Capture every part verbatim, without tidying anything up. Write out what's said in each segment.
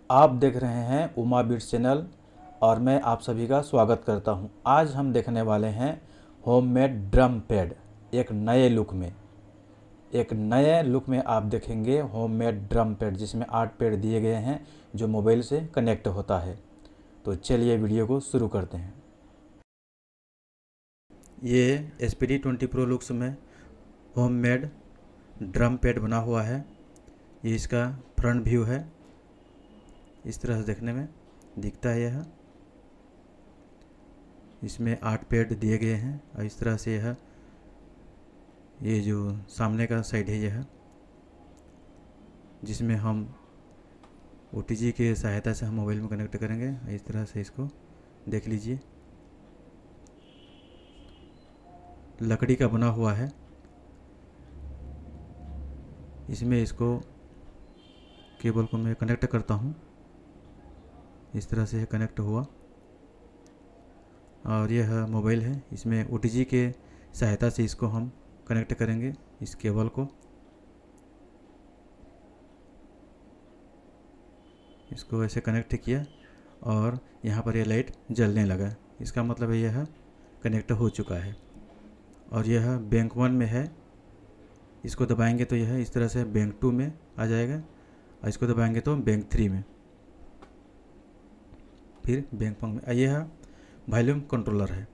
आप देख रहे हैं उमा बिट्स चैनल और मैं आप सभी का स्वागत करता हूं। आज हम देखने वाले हैं होममेड ड्रम पैड एक नए लुक में। एक नए लुक में आप देखेंगे होममेड ड्रम पैड, जिसमें आठ पैड दिए गए हैं जो मोबाइल से कनेक्ट होता है। तो चलिए वीडियो को शुरू करते हैं। ये S P D twenty pro looks में होममेड ड्रम पैड बना हुआ है। ये इसका फ्रंट व्यू है, इस तरह से देखने में दिखता है। यह इसमें आठ पैड दिए गए हैं और इस तरह से यह ये जो सामने का साइड है यह, जिसमें हम ओ टी जी के सहायता से हम मोबाइल में कनेक्ट करेंगे। इस तरह से इसको देख लीजिए, लकड़ी का बना हुआ है। इसमें इसको केबल को मैं कनेक्ट करता हूँ। इस तरह से कनेक्ट हुआ और यह मोबाइल है। इसमें ओ टी जी के सहायता से इसको हम कनेक्ट करेंगे, इस केबल को। इसको ऐसे कनेक्ट किया और यहाँ पर यह लाइट जलने लगा, इसका मतलब है यह कनेक्ट हो चुका है। और यह बैंक वन में है। इसको दबाएंगे तो यह इस तरह से बैंक टू में आ जाएगा और इसको दबाएंगे तो बैंक थ्री में, फिर बैंक वन में। यह वॉल्यूम कंट्रोलर है,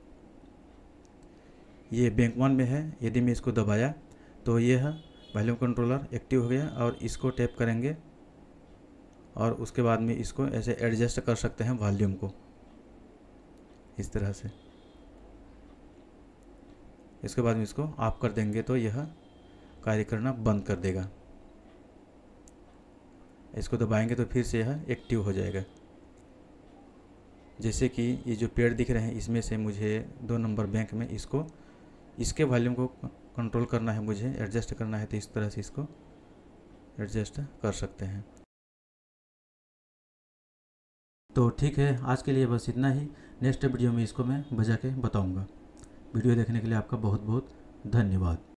ये बैंक वन में है। यदि मैं इसको दबाया तो यह वॉल्यूम कंट्रोलर एक्टिव हो गया और इसको टैप करेंगे और उसके बाद में इसको ऐसे एडजस्ट कर सकते हैं वॉल्यूम को, इस तरह से। इसके बाद में इसको ऑफ कर देंगे तो यह कार्य करना बंद कर देगा। इसको दबाएंगे तो फिर से यह एक्टिव हो जाएगा। जैसे कि ये जो पेड़ दिख रहे हैं, इसमें से मुझे दो नंबर बैंक में इसको इसके वॉल्यूम को कंट्रोल करना है, मुझे एडजस्ट करना है, तो इस तरह से इसको एडजस्ट कर सकते हैं। तो ठीक है, आज के लिए बस इतना ही। नेक्स्ट वीडियो में इसको मैं बजा के बताऊंगा। वीडियो देखने के लिए आपका बहुत बहुत धन्यवाद।